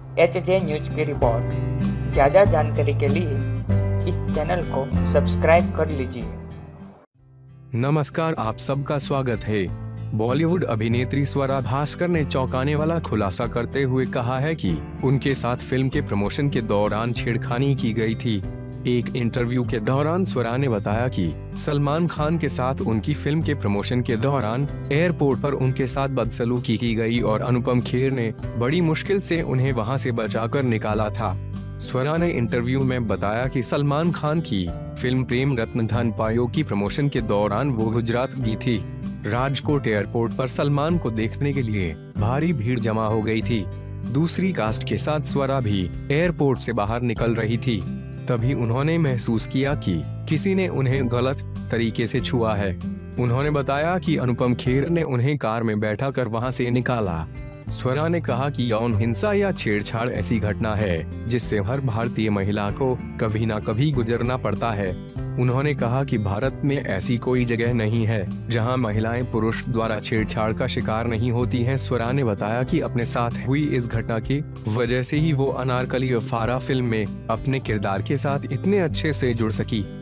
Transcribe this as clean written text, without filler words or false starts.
HJ news की report. ज़्यादा जानकारी के लिए इस चैनल को सब्सक्राइब कर लीजिए। नमस्कार, आप सबका स्वागत है। बॉलीवुड अभिनेत्री स्वरा भास्कर ने चौंकाने वाला खुलासा करते हुए कहा है कि उनके साथ फिल्म के प्रमोशन के दौरान छेड़खानी की गई थी। एक इंटरव्यू के दौरान स्वरा ने बताया कि सलमान खान के साथ उनकी फिल्म के प्रमोशन के दौरान एयरपोर्ट पर उनके साथ बदसलूकी की गई और अनुपम खेर ने बड़ी मुश्किल से उन्हें वहां से बचाकर निकाला था। स्वरा ने इंटरव्यू में बताया कि सलमान खान की फिल्म प्रेम रत्न धन पायो की प्रमोशन के दौरान वो गुजरात गई थी। राजकोट एयरपोर्ट पर सलमान को देखने के लिए भारी भीड़ जमा हो गई थी। दूसरी कास्ट के साथ स्वरा भी एयरपोर्ट से बाहर निकल रही थी। तभी उन्होंने महसूस किया कि किसी ने उन्हें गलत तरीके से छुआ है। उन्होंने बताया कि अनुपम खेर ने उन्हें कार में बैठा कर वहां से निकाला। स्वरा ने कहा कि यौन हिंसा या छेड़छाड़ ऐसी घटना है जिससे हर भारतीय महिला को कभी ना कभी गुजरना पड़ता है। उन्होंने कहा कि भारत में ऐसी कोई जगह नहीं है जहां महिलाएं पुरुष द्वारा छेड़छाड़ का शिकार नहीं होती हैं। स्वरा ने बताया कि अपने साथ हुई इस घटना की वजह से ही वो अनारकली और फारा फिल्म में अपने किरदार के साथ इतने अच्छे से जुड़ सकी।